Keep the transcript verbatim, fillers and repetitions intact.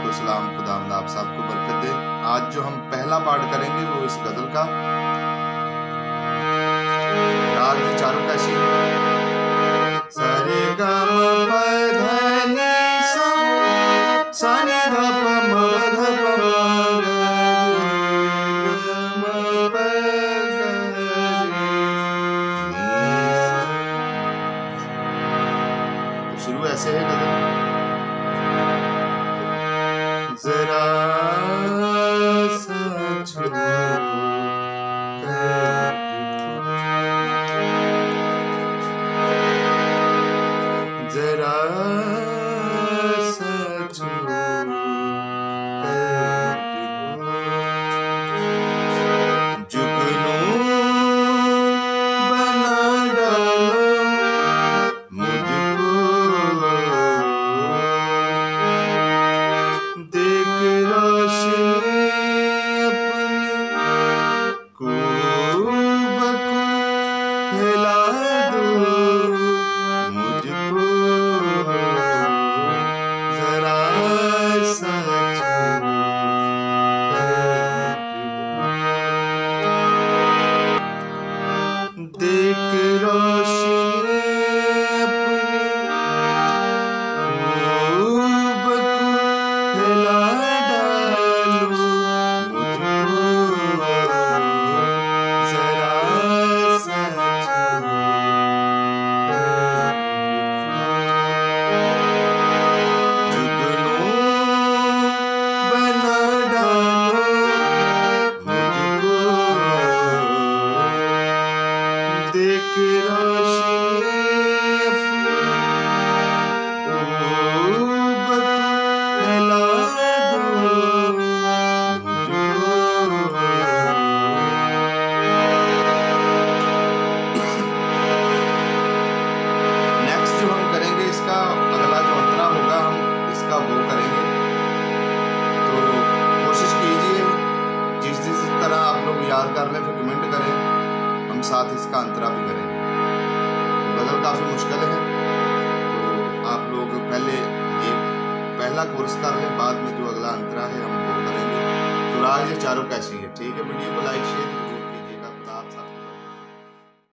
को सलाम, खुदावंद आप सबको बरकत दे। आज जो हम पहला पार्ट करेंगे वो इस गजल का राग की चारों कैसी है। सरे गा म प ध नि सा सा नि ध प म ध प म ग म प ग नि सा। तो शुरू ऐसे है गजल। जरा सा छू जरा सा छू जुगनू बना डालो मुझको, देख रोशनी अपनी खूब को फैला दो मुझको, जरा सा छू देख रोशनी अपनी खूब को फैला डालो मुझको, जरा सा छू जुगनू बना डालो मुझको, देख रोशनी अपनी खूब को फैला दो मुझको। नेक्स्ट जो हम करेंगे इसका अगला जो अंतरा होगा हम इसका वो करेंगे। तो कोशिश कीजिए जिस जिस तरह आप लोग याद कर लें फिर कमेंट करें, हम साथ इसका अंतरा भी करेंगे। तो गजल काफ़ी मुश्किल है, तो आप लोग पहले ये पहला कोर्स कर लें, बाद में जो अगला अंतरा है हम वो करेंगे। तो राग ये चारों कैसी है, ठीक है। वीडियो को लाइक शेयर